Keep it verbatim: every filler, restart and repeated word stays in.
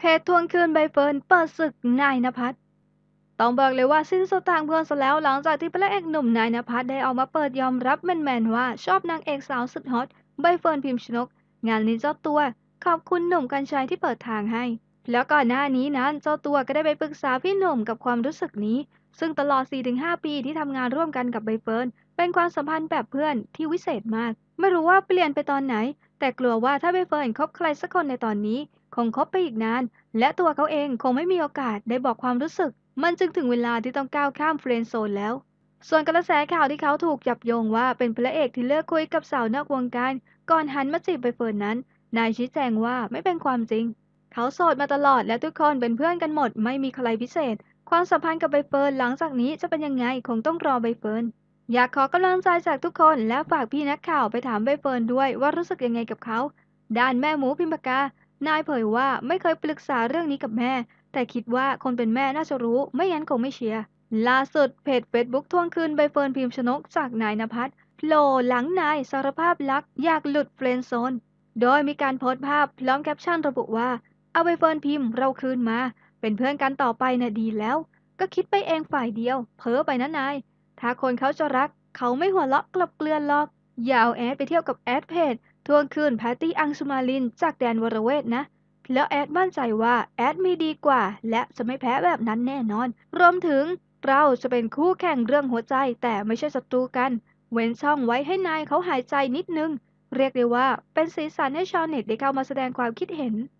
จทวงคืนใบเฟิร์นเปิดศึกนายณภัทรต้องบอกเลยว่าสิ้นสุดทางเพื่อนซะแล้วหลังจากที่พระเอกหนุ่มนายณภัทรได้ออกมาเปิดยอมรับแมนๆว่าชอบนางเอกสาวสุดฮอตใบเฟิร์นพิมชนกงานนี้เจ้าตัวขอบคุณหนุ่มกรรชัยที่เปิดทางให้แล้วก่อนหน้านี้นั้นเจ้าตัวก็ได้ไปปรึกษาพี่หนุ่มกับความรู้สึกนี้ซึ่งตลอด สี่ถึงห้า ปีที่ทำงานร่วมกันกับใบเฟิร์นเป็นความสัมพันธ์แบบเพื่อนที่วิเศษมากไม่รู้ว่าเปลี่ยนไปตอนไหนแต่กลัวว่าถ้าใบเฟิร์นคบใครสักคนในตอนนี้คงคบไปอีกนาน และตัวเขาเองคงไม่มีโอกาสได้บอกความรู้สึก มันจึงถึงเวลาที่ต้องก้าวข้ามเฟรนด์โซนแล้ว ส่วนกระแสข่าวที่เขาถูกจับโยงว่าเป็นพระเอกที่เลิกคุยกับสาวนอกวงการก่อนหันมาจีบใบเฟิร์นนั้น นายชี้แจงว่าไม่เป็นความจริง เขาโสดมาตลอดและทุกคนเป็นเพื่อนกันหมดไม่มีใครพิเศษ ความสัมพันธ์กับใบเฟิร์นหลังจากนี้จะเป็นยังไงคงต้องรอใบเฟิร์นอยากขอกำลังใจจากทุกคนและฝากพี่นักข่าวไปถามใบเฟิร์นด้วยว่ารู้สึกยังไงกับเขาด้านแม่หมูพิมพากานายเผยว่าไม่เคยปรึกษาเรื่องนี้กับแม่แต่คิดว่าคนเป็นแม่น่าจะรู้ไม่งั้นคงไม่เชียร์ล่าสุดเพจเฟซบุ๊กทวงคืนใบเฟิร์นพิมพ์ชนกจากนายณภัทรโผล่หลังนายสารภาพรักอยากหลุดเฟรนด์โซนโดยมีการโพสต์ภาพพร้อมแคปชั่นระบุว่าเอาใบเฟิร์นพิมพ์เราคืนมาเป็นเพื่อนกันต่อไปน่ะดีแล้วก็คิดไปเองฝ่ายเดียวเพ้อไปนะนายถ้าคนเขาจะรักเขาไม่หัวเราะกลับเกลือนหรอกอย่าเอาแอดไปเที่ยวกับแอดเพจ ทวงคืนแพตตี้อังสุมาลินจากแดนวรเวทนะ แล้วแอดมั่นใจว่าแอดมีดีกว่าและจะไม่แพ้แบบนั้นแน่นอน รวมถึงเราจะเป็นคู่แข่งเรื่องหัวใจแต่ไม่ใช่ศัตรูกัน เว้นช่องไว้ให้นายเขาหายใจนิดนึง เรียกได้ว่าเป็นสีสันให้ชาวเน็ตได้เข้ามาแสดงความคิดเห็น